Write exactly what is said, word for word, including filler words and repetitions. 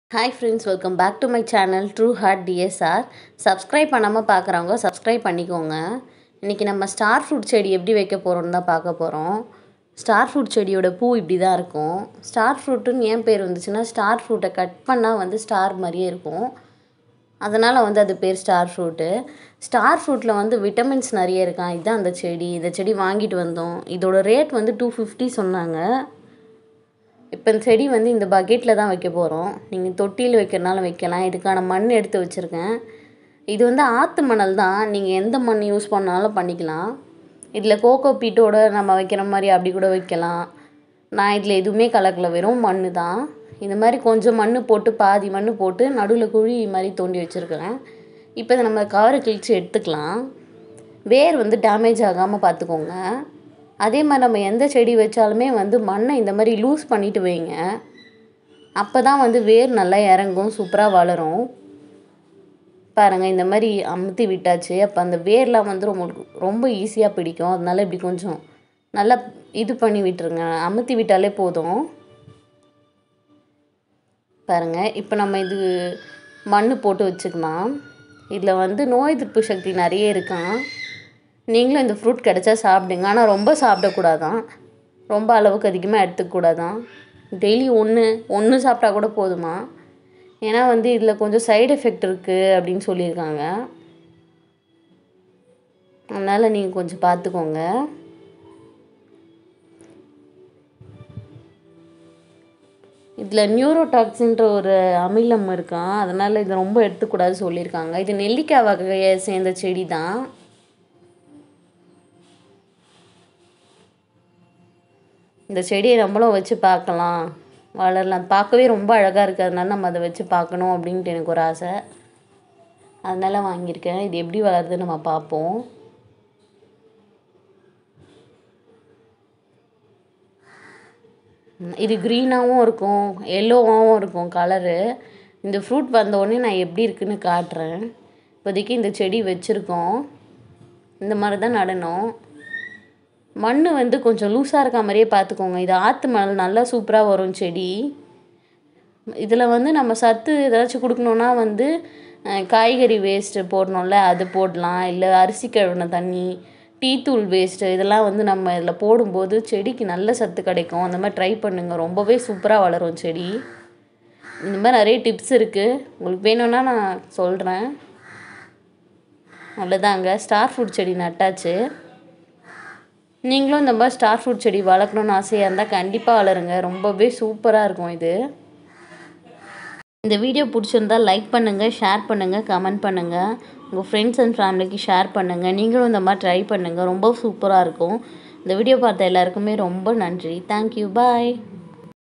Hi friends, welcome back to my channel True Heart D S R. Subscribe பண்ணாம பார்க்குறவங்க subscribe பண்ணிக்கோங்க. இன்னைக்கு நம்ம ஸ்டார் ஃப்ரூட் செடி எப்படி வைக்க போறோம்னு தான் பார்க்க போறோம். ஸ்டார் ஃப்ரூட் செடியோட பூ இப்படி தான் இருக்கும். ஸ்டார் ஃப்ரூட்னு ஏன் பேர் வந்துச்சுன்னா ஸ்டார் ஃப்ரூட்டை கட் பண்ணா வந்து ஸ்டார் மாதிரியே இருக்கும். அதனால வந்து அது பேர் ஸ்டார் ஃப்ரூட். ஸ்டார் ஃப்ரூட்ல வந்து விட்டமின்ஸ் நிறைய இருக்காம். இதுதான் அந்த செடி. இந்த செடி வாங்கிட்டு வந்தோம். இதோட ரேட் வந்து two fifty சொன்னாங்க. இப்போ இந்த செடி வந்து இந்த பக்கெட்டில் தான் வைக்க போகிறோம். நீங்கள் தொட்டியில் வைக்கிறனால வைக்கலாம். இதுக்கான மண் எடுத்து வச்சுருக்கேன். இது வந்து ஆற்று மணல் தான். நீங்கள் எந்த மண் யூஸ் பண்ணாலும் பண்ணிக்கலாம். இதில் கோகோ பீட்டோட நம்ம வைக்கிற மாதிரி அப்படி கூட வைக்கலாம். நான் இதில் எதுவுமே கலக்கல, வெறும் மண் தான். இந்த மாதிரி கொஞ்சம் மண் போட்டு பாதி மண் போட்டு நடுவில் குழி மாதிரி தோண்டி வச்சுருக்கேன். இப்போ இதை நம்ம கவரை கிழிச்சு எடுத்துக்கலாம். வேர் வந்து டேமேஜ் ஆகாமல் பார்த்துக்கோங்க. அதே மாதிரி நம்ம எந்த செடி வச்சாலுமே வந்து மண்ணை இந்த மாதிரி லூஸ் பண்ணிவிட்டு வைங்க. அப்போ தான் வந்து வேர் நல்லா இறங்கும், சூப்பராக வளரும். பாருங்கள், இந்த மாதிரி அமுத்தி விட்டாச்சு. அப்போ அந்த வேர்லாம் வந்து ரொம்ப ரொம்ப ஈஸியாக பிடிக்கும். அதனால இப்படி கொஞ்சம் நல்லா இது பண்ணி விட்டுருங்க, அமுத்தி விட்டாலே போதும். பாருங்கள், இப்போ நம்ம இது மண் போட்டு வச்சுக்கலாம். இதில் வந்து நோய் எதிர்ப்பு சக்தி நிறைய இருக்கான். நீங்களும் இந்த ஃப்ரூட் கிடச்சா சாப்பிடுங்க. ஆனால் ரொம்ப சாப்பிடக்கூடாதான், ரொம்ப அளவுக்கு அதிகமாக எடுத்துக்கூடாதான். டெய்லி ஒன்று ஒன்று சாப்பிட்டா கூட போதுமா. ஏன்னா வந்து இதில் கொஞ்சம் சைடு எஃபெக்ட் இருக்குது அப்படின்னு சொல்லியிருக்காங்க. அதனால் நீங்கள் கொஞ்சம் பார்த்துக்கோங்க. இதில் நியூரோடாக்சின்ற ஒரு அமிலம் இருக்கான். அதனால் இதை ரொம்ப எடுத்துக்கூடாது சொல்லியிருக்காங்க. இது நெல்லிக்காய் வகையை சேர்ந்த செடி தான். இந்த செடியை நம்மளும் வச்சு பார்க்கலாம், வளரலாம். பார்க்கவே ரொம்ப அழகாக இருக்குது. அதனால நம்ம அதை வச்சு பார்க்கணும் அப்படின்ட்டு எனக்கு ஒரு ஆசை. அதனால் வாங்கியிருக்கேன். இது எப்படி வளருதுன்னு நம்ம பார்ப்போம். இது க்ரீனாகவும் இருக்கும், எல்லோவாகவும் இருக்கும் கலரு. இந்த ஃப்ரூட் வந்தோடனே நான் எப்படி இருக்குன்னு காட்டுறேன். இப்போதைக்கு இந்த செடி வச்சுருக்கோம். இந்த மாதிரி தான் நடணும். மண் வந்து கொஞ்சம் லூஸாக இருக்க மாதிரியே பார்த்துக்கோங்க. இது ஆற்று மணல், நல்லா சூப்பராக வரும் செடி. இதில் வந்து நம்ம சத்து ஏதாச்சும் கொடுக்கணுன்னா வந்து காய்கறி வேஸ்ட்டு போடணும்ல, அது போடலாம். இல்லை அரிசி கழுவின தண்ணி, டீத்தூள் வேஸ்ட்டு, இதெல்லாம் வந்து நம்ம இதில் போடும்போது செடிக்கு நல்ல சத்து கிடைக்கும். அந்த மாதிரி ட்ரை பண்ணுங்கள், ரொம்பவே சூப்பராக வளரும் செடி. இந்த மாதிரி நிறைய டிப்ஸ் இருக்குது. உங்களுக்கு வேணும்னா நான் சொல்கிறேன். அவ்வளோதாங்க, ஸ்டார் ஃப்ரூட் செடி நட்டாச்சு. நீங்களும் இந்த மாதிரி ஸ்டார் ஃப்ரூட் செடி வளர்க்கணுன்னு ஆசையாக இருந்தால் கண்டிப்பாக வளருங்க. ரொம்பவே சூப்பராக இருக்கும் இது. இந்த வீடியோ பிடிச்சிருந்தால் லைக் பண்ணுங்கள், ஷேர் பண்ணுங்கள், கமெண்ட் பண்ணுங்கள். உங்கள் ஃப்ரெண்ட்ஸ் அண்ட் ஃபேமிலிக்கு ஷேர் பண்ணுங்கள். நீங்களும் இந்த மாதிரி ட்ரை பண்ணுங்கள், ரொம்ப சூப்பராக இருக்கும். இந்த வீடியோ பார்த்த எல்லாருக்குமே ரொம்ப நன்றி. தேங்க்யூ, பாய்.